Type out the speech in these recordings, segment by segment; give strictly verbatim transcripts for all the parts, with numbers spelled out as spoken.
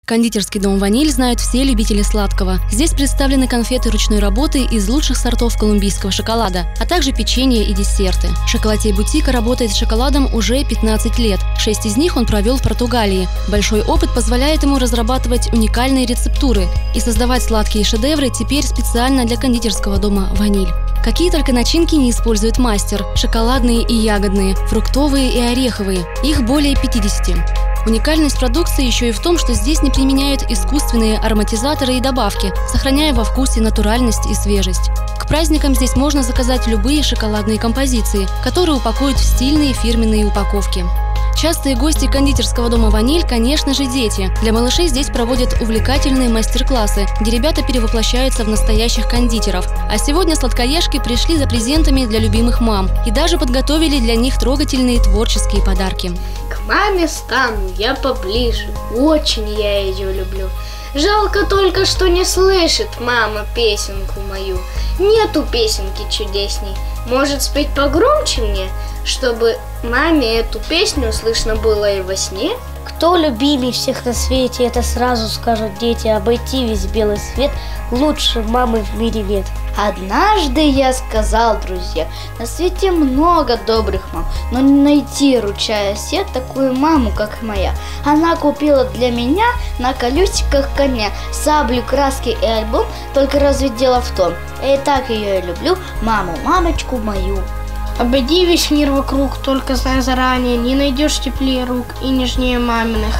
Кондитерский дом «Ваниль» знают все любители сладкого. Здесь представлены конфеты ручной работы из лучших сортов колумбийского шоколада, а также печенье и десерты. Шоколатей бутика работает с шоколадом уже пятнадцать лет. Шесть из них он провел в Португалии. Большой опыт позволяет ему разрабатывать уникальные рецептуры и создавать сладкие шедевры теперь специально для кондитерского дома «Ваниль». Какие только начинки не использует мастер – шоколадные и ягодные, фруктовые и ореховые. Их более пятидесяти. Уникальность продукции еще и в том, что здесь не применяют искусственные ароматизаторы и добавки, сохраняя во вкусе натуральность и свежесть. К праздникам здесь можно заказать любые шоколадные композиции, которые упакуют в стильные фирменные упаковки. Частые гости кондитерского дома «Ваниль», конечно же, дети. Для малышей здесь проводят увлекательные мастер-классы, где ребята перевоплощаются в настоящих кондитеров. А сегодня сладкоежки пришли за презентами для любимых мам и даже подготовили для них трогательные творческие подарки. К маме стану я поближе, очень я ее люблю. Жалко только, что не слышит мама песенку мою. Нету песенки чудесней. Может спеть погромче мне, чтобы маме эту песню слышно было и во сне? Кто любимый всех на свете, это сразу скажут дети. Обойти весь белый свет лучше мамы в мире нет. Однажды я сказал, друзья, на свете много добрых мам, но не найти, ручаясь я, такую маму, как моя. Она купила для меня на колесиках коня саблю, краски и альбом, только разве дело в том, я и так ее люблю, маму, мамочку мою. Обойди весь мир вокруг, только знай заранее, не найдешь теплее рук и нежнее маминых.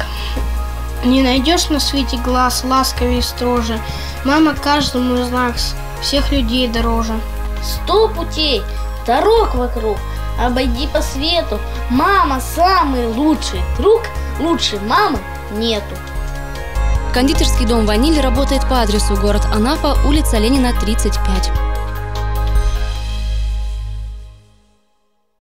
Не найдешь на свете глаз ласковее и строже. Мама каждому из нас, всех людей дороже. Сто путей, дорог вокруг, обойди по свету. Мама самый лучший друг, лучше мамы нету. Кондитерский дом «Ваниль» работает по адресу город Анапа, улица Ленина, тридцать пять.